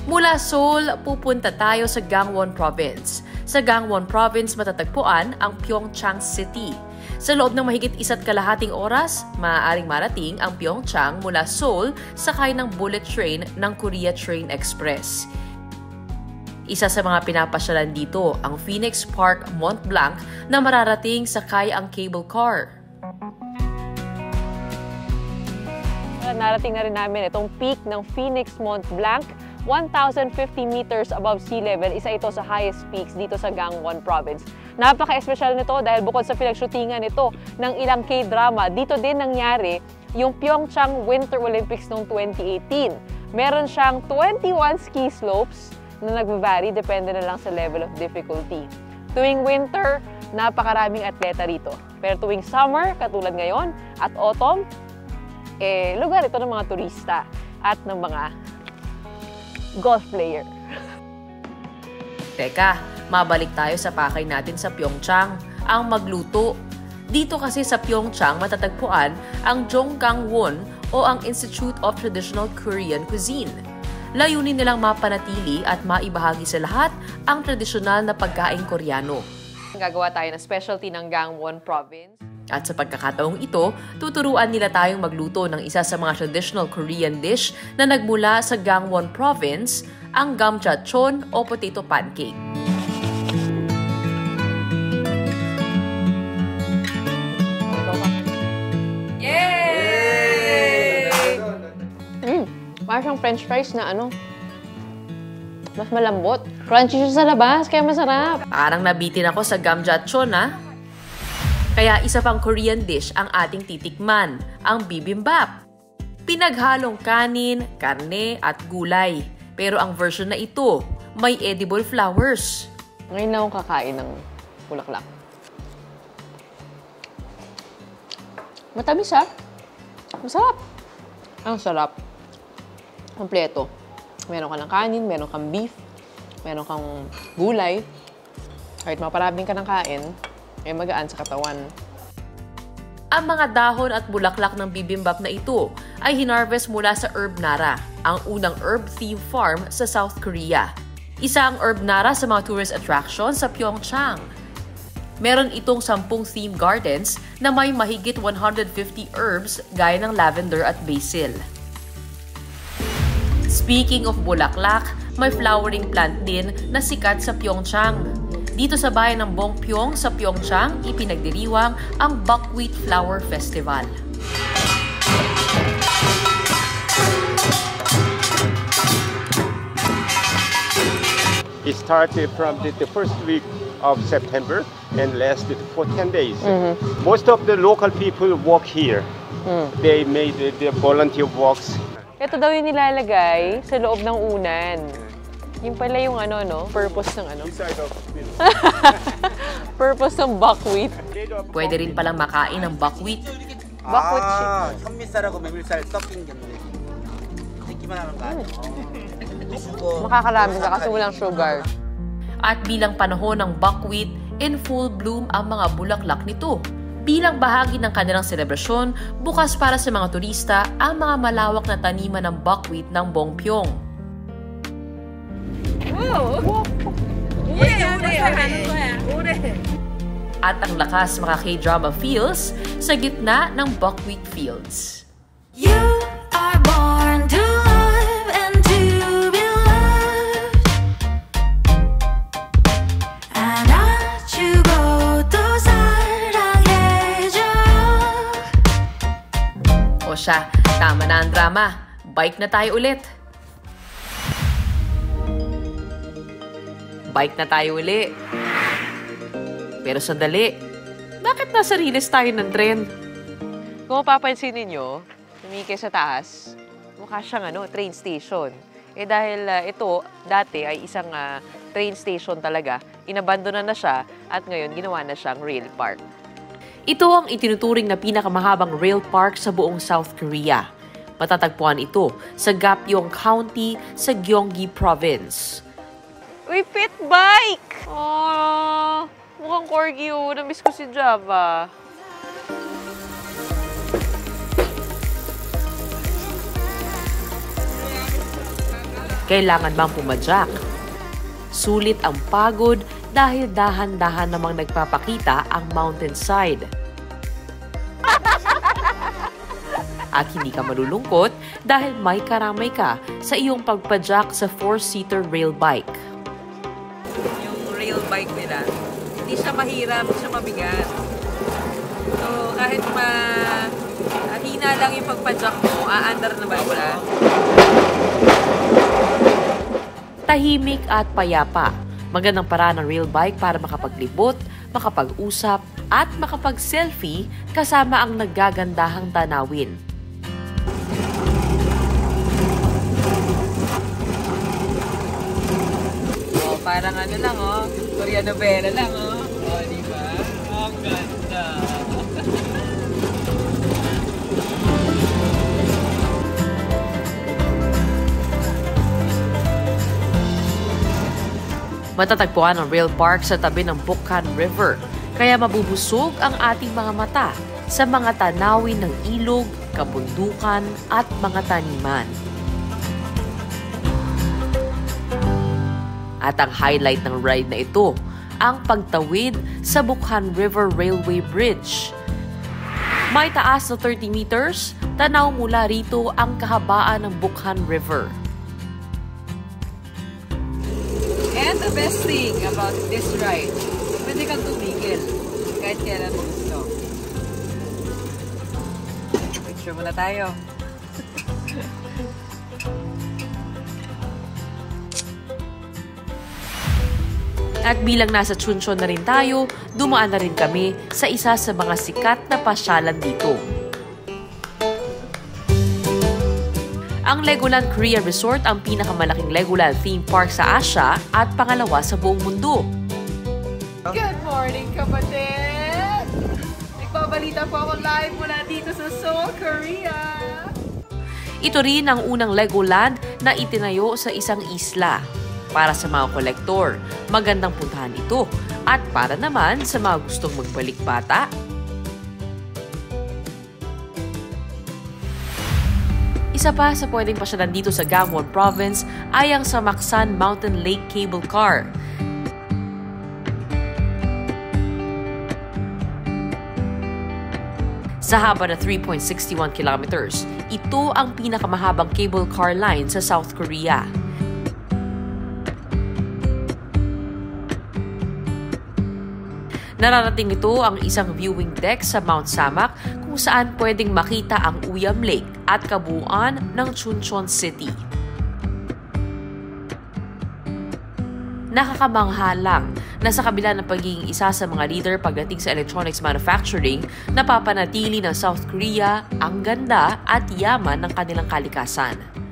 Mula Seoul, pupunta tayo sa Gangwon Province. Sa Gangwon Province matatagpuan ang Pyeongchang City. Sa loob ng mahigit 1.5 oras, maaaring marating ang Pyeongchang mula Seoul sakay ng bullet train ng Korea Train Express. Isa sa mga pinapasyalan dito ang Phoenix Park Mont Blanc na mararating sakay ang cable car. Narating na rin namin itong peak ng Phoenix Mont Blanc. 1,050 meters above sea level, isa ito sa highest peaks dito sa Gangwon Province. Napaka-espesyal nito dahil bukod sa pinagshootingan nito ng ilang K-drama, dito din nangyari yung Pyeongchang Winter Olympics noong 2018. Meron siyang 21 ski slopes na nag-vary, depende na lang sa level of difficulty. Tuwing winter, napakaraming atleta rito. Pero tuwing summer, katulad ngayon, at autumn, lugar ito ng mga turista at ng mga golf player. Teka, mabalik tayo sa pakay natin sa Pyeongchang, ang magluto. Dito kasi sa Pyeongchang matatagpuan ang Jonggangwon o ang Institute of Traditional Korean Cuisine. Layunin nilang mapanatili at maibahagi sa lahat ang tradisyonal na pagkain Koreano. Gagawa tayo ng specialty ng Gangwon Province. At sa pagkakataong ito, tuturuan nila tayong magluto ng isa sa mga traditional Korean dish na nagmula sa Gangwon Province, ang gamjachon o potato pancake. Yay! Parang siyang french fries na mas malambot. Crunchy siya sa labas, kaya masarap. Parang nabitin ako sa gamjachon, ha? Kaya isa pang Korean dish ang ating titikman, ang bibimbap. Pinaghalong kanin, karne at gulay. Pero ang version na ito, may edible flowers. Ngayon na akong kakain ng bulaklak. Matamis ha? Masarap. Ang sarap. Kompleto. Meron ka ng kanin, meron kang beef, meron kang gulay. Kahit maparaming ka ng kain, magaan sa katawan. Ang mga dahon at bulaklak ng bibimbap na ito ay hinarvest mula sa Herb Nara, ang unang herb theme farm sa South Korea. Isa ang Herb Nara sa mga tourist attractions sa Pyeongchang. Meron itong 10 theme gardens na may mahigit 150 herbs gaya ng lavender at basil. Speaking of bulaklak, may flowering plant din na sikat sa Pyeongchang. Dito sa bayan ng Bongpyeong sa Pyeongchang, ipinagdiriwang ang Buckwheat Flower Festival. It started from the first week of September and lasted for 10 days. Most of the local people work here. They made the volunteer walks. Ito daw yung nilalagay sa loob ng unan. Yung pala yung purpose ng purpose ng buckwheat. Pwede rin palang makain ng buckwheat. Buckwheat chip. 현미쌀하고 메밀쌀 섞인 건데. 듣기만 하는 거 아니야? Makakarami ka kasi walang sugar. At bilang panahon ng buckwheat, in full bloom ang mga bulaklak nito. Bilang bahagi ng kanilang selebrasyon, bukas para sa mga turista ang mga malawak na taniman ng buckwheat ng Bongpyeong. At ang lakas mga K-drama feels sa gitna ng buckwheat fields. You are born to love and to be loved. 안아주고 또 사랑해줘. O siya, tama na ang drama. Bike na tayo ulit. Bike na tayo uli. Pero sandali, bakit nasa riles tayo ng tren? Kung mapapansin ninyo, tumikay sa taas, mukha siyang train station. Dahil ito, dati ay isang train station talaga. Inabandona na siya at ngayon ginawa na siyang rail park. Ito ang itinuturing na pinakamahabang rail park sa buong South Korea. Matatagpuan ito sa Gapyeong County sa Gyeonggi Province. Uy, pit bike! Oh, mukhang corgi oh. Namiss ko si Java. Kailangan bang pumadyak? Sulit ang pagod dahil dahan-dahan namang nagpapakita ang mountainside. At hindi ka malulungkot dahil may karamay ka sa iyong pagpadyak sa 4-seater rail bike. Yung rail bike nila, hindi siya mahirap, hindi siya mabigat. So, kahit hina lang yung pagpadyak mo, aandar naman siya. Tahimik at payapa. Magandang paraan ng rail bike para makapaglibot, makapag-usap, at makapag-selfie kasama ang naggagandahang tanawin. Oh, parang ano lang, oh. Korean novela lang, oh. Oh, di ba? Ang ganda. Matatagpuan ang rail park sa tabi ng Bukhan River, kaya mabubusog ang ating mga mata sa mga tanawin ng ilog, kabundukan at mga taniman. At ang highlight ng ride na ito, ang pagtawid sa Bukhan River Railway Bridge. May taas na 30 meters, tanaw mula rito ang kahabaan ng Bukhan River. And the best thing about this ride, pwede kang tumigil kahit kailan mo gusto. Picture muna tayo. At bilang nasa Chuncheon na rin tayo, dumaan na rin kami sa isa sa mga sikat na pasyalan dito. Ang Legoland Korea Resort ang pinakamalaking Legoland theme park sa Asia at pangalawa sa buong mundo. Good morning, kapatid! Nagbabalita po ako live mula dito sa Seoul, Korea. Ito rin ang unang Legoland na itinayo sa isang isla. Para sa mga kolektor, magandang puntahan ito. At para naman sa mga gustong magbalik bata, isa pa sa pwedeng pasyalan dito sa Gangwon Province ay ang Samaksan Mountain Lake Cable Car. Sa haba na 3.61 kilometers, ito ang pinakamahabang cable car line sa South Korea. Nararating ito ang isang viewing deck sa Mount Samak kung saan pwedeng makita ang Uyam Lake at kabuuan ng Chuncheon City. Nakakamangha lang na sa kabila ng pagiging isa sa mga leader pagdating sa electronics manufacturing, napapanatili ng South Korea ang ganda at yaman ng kanilang kalikasan.